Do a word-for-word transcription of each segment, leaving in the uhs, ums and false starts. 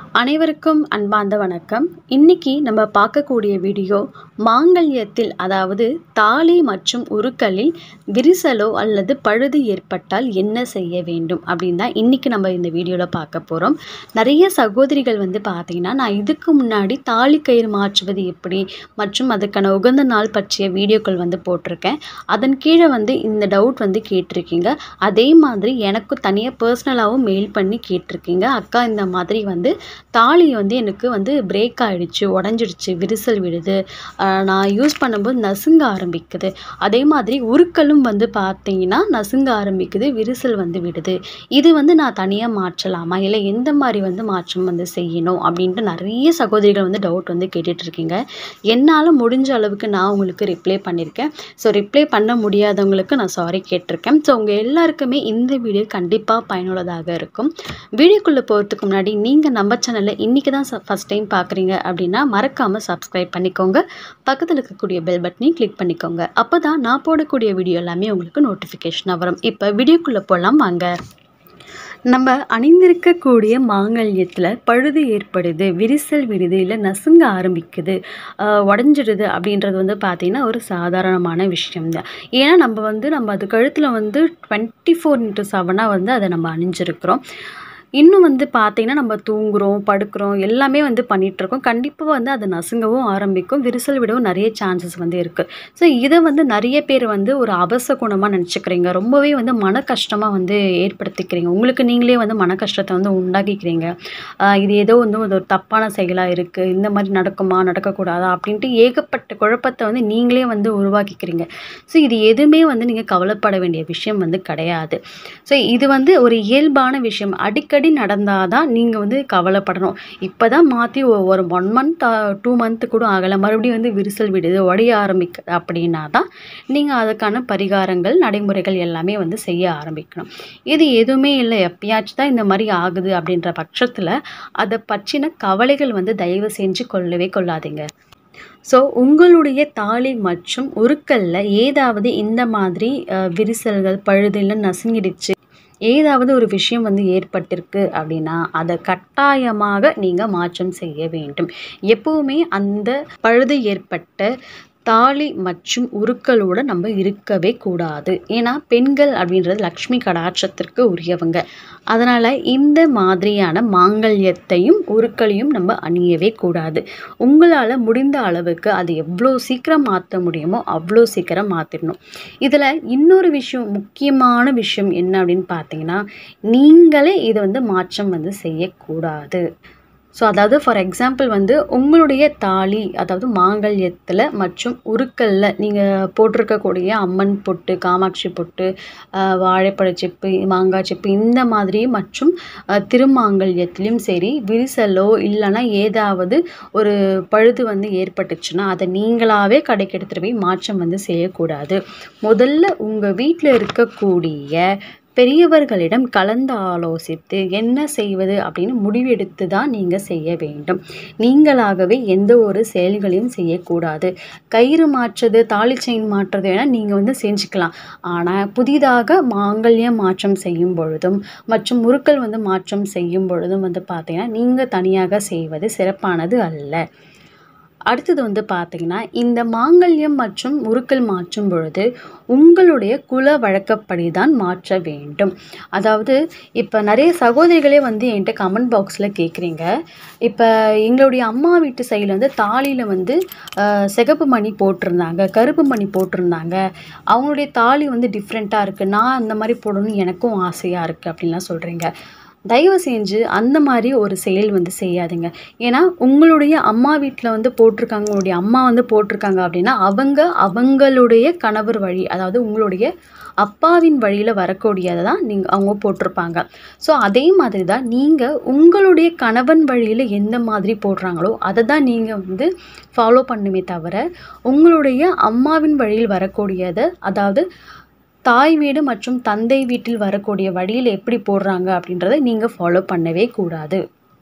அனைவருக்கும் அன்பார்ந்த வணக்கம். இன்னைக்கு நம்ம பார்க்கக்கூடிய வீடியோ மாங்கல்யத்தில், அதாவது தாலி மற்றும் உருக்களில் விரிசலோ அல்லது பழுது ஏற்பட்டால் என்ன செய்ய வேண்டும் அப்படின்னு தான் இன்னைக்கு நம்ம இந்த வீடியோவில் பார்க்க போகிறோம். நிறைய சகோதரிகள் வந்து பார்த்தீங்கன்னா, நான் இதுக்கு முன்னாடி தாலி கயிறு மாற்றுவது எப்படி மற்றும் அதுக்கான உகந்த நாள் பற்றிய வீடியோக்கள் வந்து போட்டிருக்கேன். அதன் கீழே வந்து இந்த டவுட் வந்து கேட்டிருக்கீங்க. அதே மாதிரி எனக்கு தனியாக பர்சனலாகவும் மெயில் பண்ணி கேட்டிருக்கீங்க. அக்கா, இந்த மாதிரி வந்து தாலி வந்து எனக்கு வந்து பிரேக் ஆகிடுச்சு, உடஞ்சிடுச்சு, விரிசல் விடுது, நான் யூஸ் பண்ணும்போது நசுங்க ஆரம்பிக்குது. அதே மாதிரி உருக்களும் வந்து பார்த்தீங்கன்னா நசுங்க ஆரம்பிக்குது, விரிசல் வந்து விடுது. இது வந்து நான் தனியாக மாற்றலாமா, இல்லை எந்த மாதிரி வந்து மாற்றம் வந்து செய்யணும் அப்படின்ட்டு நிறைய சகோதரிகள் வந்து டவுட் வந்து கேட்டுட்ருக்கீங்க. என்னால் முடிஞ்ச அளவுக்கு நான் உங்களுக்கு ரிப்ளை பண்ணியிருக்கேன். ஸோ ரிப்ளை பண்ண முடியாதவங்களுக்கு நான் சாரி கேட்டிருக்கேன். ஸோ உங்கள் எல்லாருக்குமே இந்த வீடியோ கண்டிப்பாக பயனுள்ளதாக இருக்கும். வீடியோக்குள்ளே போகிறதுக்கு முன்னாடி நீங்கள் நம்ம சேனலை இன்றைக்கி தான் ஃபஸ்ட் டைம் பார்க்குறீங்க அப்படின்னா மறக்காமல் சப்ஸ்கிரைப் பண்ணிக்கோங்க. பக்கத்தில் இருக்கக்கூடிய பெல் பட்டனையும் கிளிக் பண்ணிக்கோங்க. அப்போ தான் நான் போடக்கூடிய வீடியோ எல்லாமே உங்களுக்கு நோட்டிஃபிகேஷனாக வரும். இப்போ வீடியோக்குள்ளே போகலாம் வாங்க. நம்ம அணிந்திருக்கக்கூடிய மாங்கல்யத்தில் பழுது ஏற்படுது, விரிசல் விடுது, இல்லை நசுங்க ஆரம்பிக்குது, உடஞ்சிடுது அப்படின்றது வந்து பார்த்திங்கன்னா ஒரு சாதாரணமான விஷயம்தான். ஏன்னா நம்ம வந்து நம்ம அது கழுத்தில் வந்து டுவெண்ட்டி ஃபோர் இன்ட்டு செவனாக வந்து அதை நம்ம அணிஞ்சிருக்கிறோம். இன்னும் வந்து பார்த்திங்கன்னா நம்ம தூங்குகிறோம், படுக்கிறோம், எல்லாமே வந்து பண்ணிகிட்ருக்கோம். கண்டிப்பாக வந்து அது நசுங்கவும் ஆரம்பிக்கும், விரிசல் விடவும் நிறைய சான்சஸ் வந்து இருக்குது. ஸோ இதை வந்து நிறைய பேர் வந்து ஒரு அபச குணமாக நினச்சிக்கிறீங்க. ரொம்பவே வந்து மன கஷ்டமாக வந்து ஏற்படுத்திக்கிறீங்க. உங்களுக்கு நீங்களே வந்து மன கஷ்டத்தை வந்து உண்டாக்கிக்கிறீங்க. இது ஏதோ வந்து ஒரு தப்பான செயலாக இருக்குது, இந்த மாதிரி நடக்குமா நடக்கக்கூடாதா அப்படின்ட்டு ஏகப்பட்ட குழப்பத்தை வந்து நீங்களே வந்து உருவாக்கிக்கிறீங்க. ஸோ இது எதுவுமே வந்து நீங்கள் கவலைப்பட வேண்டிய விஷயம் வந்து கிடையாது. ஸோ இது வந்து ஒரு இயல்பான விஷயம். அடிக்கடி அடிக்கடி நடந்தால் தான் நீங்கள் வந்து கவலைப்படணும். இப்போ தான் மாற்றி ஒரு ஒன் மந்த் டூ மந்த்து கூட ஆகலை, மறுபடியும் வந்து விரிசல் விடுது, உடைய ஆரம்பிக்குது அப்படின்னா தான் நீங்கள் அதுக்கான பரிகாரங்கள், நடைமுறைகள் எல்லாமே வந்து செய்ய ஆரம்பிக்கணும். இது எதுவுமே இல்லை, எப்பயாச்சும் தான் இந்த மாதிரி ஆகுது அப்படின்ற பட்சத்தில் அதை பற்றின கவலைகள் வந்து தயவு செஞ்சு கொள்ளவே கொள்ளாதீங்க. ஸோ உங்களுடைய தாலி மற்றும் உருக்களில் ஏதாவது இந்த மாதிரி விரிசல்கள், பழுதில் நசுங்கிடுச்சு, ஏதாவது ஒரு விஷயம் வந்து ஏற்பட்டிருக்கு அப்படின்னா அதை கட்டாயமாக நீங்கள் மாற்றம் செய்ய வேண்டும். எப்பவுமே அந்த பழுது ஏற்பட்ட தாலி மற்றும் உருக்களோடு நம்ம இருக்கவே கூடாது. ஏன்னா பெண்கள் அப்படின்றது லக்ஷ்மி கடாட்சத்திற்கு உரியவங்க. அதனால் இந்த மாதிரியான மாங்கல்யத்தையும் உருக்களையும் நம்ம அணியவே கூடாது. உங்களால் முடிந்த அளவுக்கு அது எவ்வளோ சீக்கிரம் மாற்ற முடியுமோ அவ்வளோ சீக்கிரம் மாற்றிடணும். இதில் இன்னொரு விஷயம், முக்கியமான விஷயம் என்ன அப்படின்னு பார்த்தீங்கன்னா, நீங்களே இதை வந்து மாற்றம் வந்து செய்யக்கூடாது. ஸோ அதாவது ஃபார் எக்ஸாம்பிள் வந்து உங்களுடைய தாலி, அதாவது மாங்கல்யத்தில் மற்றும் உருக்களில் நீங்கள் போட்டிருக்கக்கூடிய அம்மன் பொட்டு, காமாட்சி பொட்டு, வாழைப்பழ சிப்பு, மாங்காய் சிப்பு, இந்த மாதிரி மற்றும் திருமாங்கல்யத்துலேயும் சரி விரிசலோ இல்லைன்னா ஏதாவது ஒரு பழுது வந்து ஏற்பட்டுச்சுன்னா அதை நீங்களாகவே கடைக்கு எடுத்துகிட்டு போய் மாற்றம் வந்து செய்யக்கூடாது. முதல்ல உங்கள் வீட்டில் இருக்கக்கூடிய பெரியவர்களிடம் கலந்து ஆலோசித்து என்ன செய்வது அப்படின்னு முடிவெடுத்து தான் நீங்கள் செய்ய வேண்டும். நீங்களாகவே எந்த ஒரு செயல்களையும் செய்யக்கூடாது. கயிறு மாற்றுறது, தாலி செயின் மாற்றுறது வேணால் நீங்கள் வந்து செஞ்சுக்கலாம். ஆனால் புதிதாக மாங்கல்யம் மாற்றம் செய்யும் பொழுதும் மற்றும் முறுக்கள் வந்து மாற்றம் செய்யும் பொழுதும் வந்து பார்த்தீங்கன்னா நீங்கள் தனியாக செய்வது சிறப்பானது அல்ல. அடுத்தது வந்து பார்த்தீங்கன்னா, இந்த மாங்கல்யம் மற்றும் உருக்கள் மாற்றும் பொழுது உங்களுடைய குல வழக்கப்படி தான் மாற்ற வேண்டும். அதாவது இப்போ நிறைய சகோதரிகளே வந்து என்கிட்ட கமெண்ட் பாக்ஸில் கேட்குறீங்க, இப்போ எங்களுடைய அம்மா வீட்டு சைடில் வந்து தாலியில் வந்து சிகப்பு மணி போட்டிருந்தாங்க, கருப்பு மணி போட்டிருந்தாங்க, அவங்களுடைய தாலி வந்து டிஃப்ரெண்ட்டாக இருக்குது, நான் அந்த மாதிரி போடணும்னு எனக்கும் ஆசையாக இருக்குது அப்படின்லாம் சொல்கிறீங்க. தயவு செஞ்சு அந்த மாதிரி ஒரு செயல் வந்து செய்யாதுங்க. ஏன்னா உங்களுடைய அம்மா வீட்டில் வந்து போட்டிருக்காங்க, உங்களுடைய அம்மா வந்து போட்டிருக்காங்க அப்படின்னா அவங்க அவங்களுடைய கணவர் வழி, அதாவது உங்களுடைய அப்பாவின் வழியில் வரக்கூடியதை தான் நீங்கள் அவங்க போட்டிருப்பாங்க. ஸோ அதே மாதிரி தான் நீங்கள் உங்களுடைய கணவன் வழியில் எந்த மாதிரி போடுறாங்களோ அதை தான் நீங்கள் வந்து ஃபாலோ பண்ணுமே தவிர உங்களுடைய அம்மாவின் வழியில் வரக்கூடியதை, அதாவது தாய் வீடு மற்றும் தந்தை வீட்டில் வரக்கூடிய வழியில் எப்படி போடுறாங்க அப்படின்றத நீங்கள் ஃபாலோ பண்ணவே கூடாது.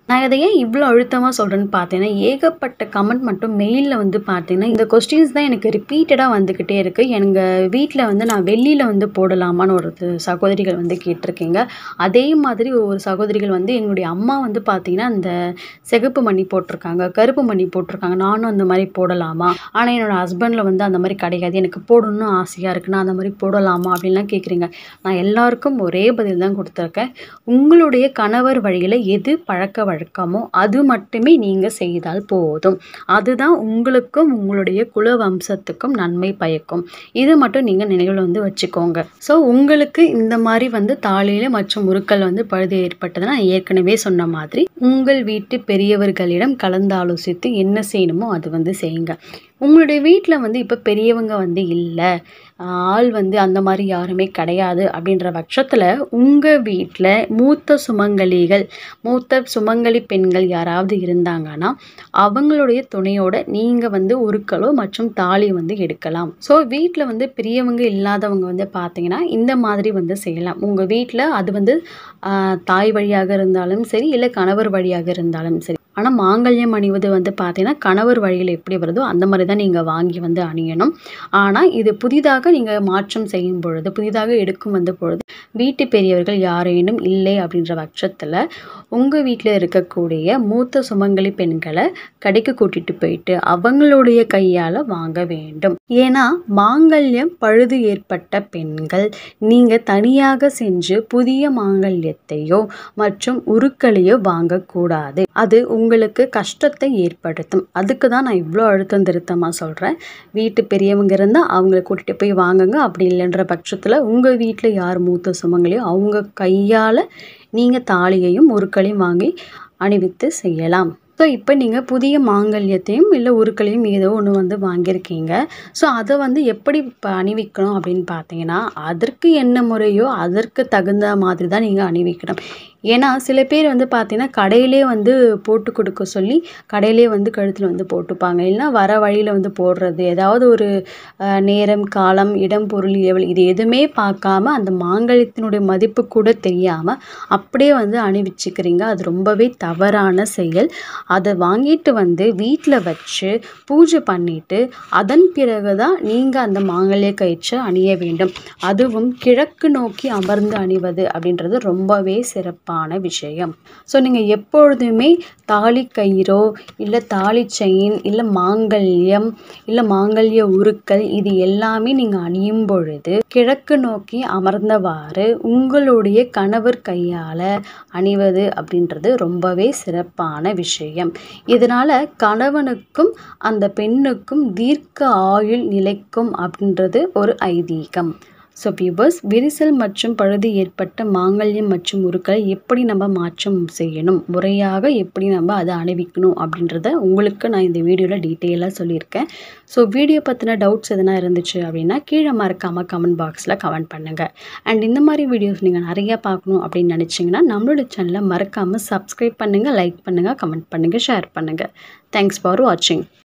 நான் இதை ஏன் இவ்வளோ அழுத்தமாக சொல்கிறேன்னு பார்த்தீங்கன்னா, ஏகப்பட்ட கமெண்ட் மட்டும் மெயிலில் வந்து பார்த்தீங்கன்னா, இந்த கொஸ்டின்ஸ் தான் எனக்கு ரிப்பீட்டடாக வந்துக்கிட்டே இருக்குது. எங்கள் வீட்டில் வந்து நான் வெள்ளியில் வந்து போடலாமான்னு ஒரு சகோதரிகள் வந்து கேட்டிருக்கீங்க. அதே மாதிரி ஒவ்வொரு சகோதரிகள் வந்து எங்களுடைய அம்மா வந்து பார்த்தீங்கன்னா, அந்த சிகப்பு மணி போட்டிருக்காங்க, கருப்பு மணி போட்டிருக்காங்க. நானும் அந்த மாதிரி போடலாமா? ஆனால் என்னோடய ஹஸ்பண்டில் வந்து அந்த மாதிரி கிடையாது. எனக்கு போடணும்னு ஆசையாக இருக்குது. நான் அந்த மாதிரி போடலாமா அப்படின்லாம் கேட்குறீங்க. நான் எல்லாருக்கும் ஒரே பதில் தான் கொடுத்துருக்கேன். உங்களுடைய கணவர் வழியில் எது பழக்க வழக்கமோ அது மட்டுமே நீங்க செய்தால் போதும். அதுதான் உங்களுக்கும் உங்களுடைய குல வம்சத்துக்கும் நன்மை பயக்கும். இது மட்டும் நீங்க நினைவில் வந்து வச்சுக்கோங்க. ஸோ உங்களுக்கு இந்த மாதிரி வந்து தாலியில மற்றும் முறுக்கல் வந்து பழுது ஏற்பட்டதுன்னா ஏற்கனவே சொன்ன மாதிரி உங்கள் வீட்டு பெரியவர்களிடம் கலந்தாலோசித்து என்ன செய்யணுமோ அது வந்து செய்யுங்க. உங்களுடைய வீட்டில் வந்து இப்போ பெரியவங்க வந்து இல்லை, ஆள் வந்து அந்த மாதிரி யாருமே கிடையாது அப்படின்ற பட்சத்தில் உங்கள் வீட்டில் மூத்த சுமங்கலிகள் மூத்த சுமங்கலி பெண்கள் யாராவது இருந்தாங்கன்னா அவங்களுடைய துணையோட நீங்கள் வந்து உருக்களோ மற்றும் தாலி வந்து எடுக்கலாம். ஸோ வீட்டில் வந்து பெரியவங்க இல்லாதவங்க வந்து பார்த்தீங்கன்னா இந்த மாதிரி வந்து செய்யலாம். உங்கள் வீட்டில் அது வந்து தாய் வழியாக இருந்தாலும் சரி, இல்லை கணவர் வழியாக இருந்தாலும் சரி. ஆனால் மாங்கல்யம் அணிவது வந்து பார்த்தீங்கன்னா கணவர் வழியில் எப்படி வருதோ அந்த மாதிரி தான் நீங்கள் வாங்கி வந்து அணியணும். ஆனால் இது புதிதாக நீங்கள் மாற்றம் செய்யும் பொழுது, புதிதாக எடுக்கும் வந்த பொழுது வீட்டு பெரியவர்கள் யாரேனும் இல்லை அப்படின்ற பட்சத்தில் உங்கள் வீட்டில் இருக்கக்கூடிய மூத்த சுமங்கலி பெண்களை கடைக்கு கூட்டிகிட்டு போயிட்டு அவங்களுடைய கையால் வாங்க வேண்டும். ஏன்னா மாங்கல்யம் பழுது ஏற்பட்ட பெண்கள் நீங்கள் தனியாக சென்று புதிய மாங்கல்யத்தையோ மற்றும் உருக்களையோ வாங்கக்கூடாது. அது உங்களுக்கு கஷ்டத்தை ஏற்படுத்தும். அதுக்கு தான் நான் இவ்வளோ அழுத்தம் திருத்தமாக சொல்கிறேன். வீட்டு பெரியவங்க இருந்தால் அவங்கள கூட்டிகிட்டு போய் வாங்குங்க. அப்படி இல்லைன்ற பட்சத்தில் உங்கள் வீட்டில் யார் மூத்த சுமங்கலியோ அவங்க கையால் நீங்கள் தாலியையும் உருக்களையும் வாங்கி அணிவித்து செய்யலாம். ஸோ இப்போ நீங்கள் புதிய மாங்கல்யத்தையும் இல்லை உருக்களையும் ஏதோ ஒன்று வந்து வாங்கியிருக்கீங்க. ஸோ அதை வந்து எப்படி இப்போ அணிவிக்கணும் அப்படின்னு பார்த்தீங்கன்னா, அதற்கு என்ன முறையோ அதற்கு தகுந்த மாதிரி தான் நீங்கள் அணிவிக்கணும். ஏன்னா சில பேர் வந்து பார்த்தீங்கன்னா கடையிலே வந்து போட்டு கொடுக்க சொல்லி கடையிலே வந்து கழுத்தில் வந்து போட்டுப்பாங்க. இல்லைன்னா வர வழியில் வந்து போடுறது, ஏதாவது ஒரு நேரம் காலம் இடம் பொருள் ஏவல் இது எதுவுமே பார்க்காம அந்த மாங்கல்யத்தினுடைய மதிப்பு கூட தெரியாமல் அப்படியே வந்து அணிவிச்சுக்கிறீங்க. அது ரொம்பவே தவறான செயல். அதை வாங்கிட்டு வந்து வீட்டில் வச்சு பூஜை பண்ணிட்டு அதன் பிறகு தான் நீங்கள் அந்த மாங்கல்ய கயிற்றை அணிய வேண்டும். அதுவும் கிழக்கு நோக்கி அமர்ந்து அணிவது அப்படின்றது ரொம்பவே சிறப்பான விஷயம். ஸோ நீங்கள் எப்பொழுதுமே தாலி கயிறோ இல்லை தாலி செயின் இல்லை மாங்கல்யம் இல்லை மாங்கல்ய உருக்கள் இது எல்லாமே நீங்கள் அணியும் பொழுது கிழக்கு நோக்கி அமர்ந்தவாறு உங்களுடைய கணவர் கையால் அணிவது அப்படின்றது ரொம்பவே சிறப்பான விஷயம். இதனால கணவனுக்கும் அந்த பெண்ணுக்கும் தீர்க்க ஆயுள் நிலைக்கும் அப்படின்றது ஒரு ஐதீகம். ஸோ வியூவர்ஸ், விரிசல் மற்றும் பழுது ஏற்பட்ட மாங்கல்யம் மற்றும் உருக்களை எப்படி நம்ம மாற்றம் செய்யணும், முறையாக எப்படி நம்ம அதை அணிவிக்கணும் அப்படின்றத உங்களுக்கு நான் இந்த வீடியோவில் டீட்டெயிலாக சொல்லியிருக்கேன். ஸோ வீடியோ பற்றின டவுட்ஸ் எதனா இருந்துச்சு அப்படின்னா கீழே மறக்காமல் கமெண்ட் பாக்ஸில் கமெண்ட் பண்ணுங்கள். அண்ட் இந்த மாதிரி வீடியோஸ் நீங்கள் நிறையா பார்க்கணும் அப்படின்னு நினச்சிங்கன்னா நம்மளோட சேனலை மறக்காமல் சப்ஸ்கிரைப் பண்ணுங்கள், லைக் பண்ணுங்கள், கமெண்ட் பண்ணுங்கள், ஷேர் பண்ணுங்கள். தேங்க்ஸ் ஃபார் வாட்சிங்.